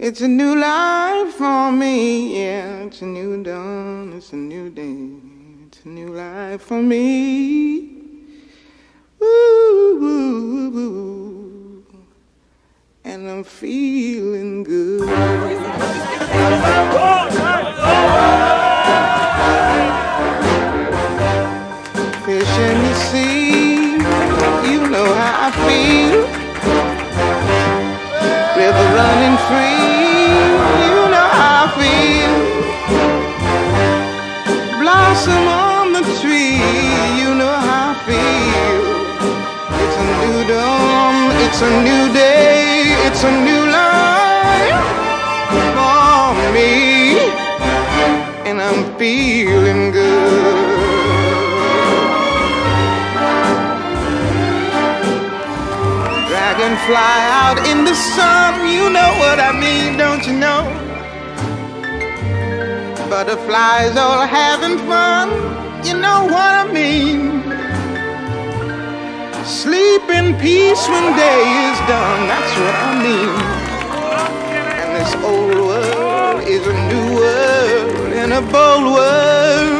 It's a new life for me, yeah. It's a new dawn, it's a new day. It's a new life for me. Ooh, and I'm feeling good. Fish in the sea, you know how I feel. River running free, you know how I feel. Blossom on the tree, you know how I feel. It's a new dawn, it's a new day, it's a new life for me, and I'm feeling good. Dragonfly out in the sun, you know what I mean, don't you know? Butterflies all having fun, you know what I mean. Sleep in peace when day is done, that's what I mean. And this old world is a new world, and a bold world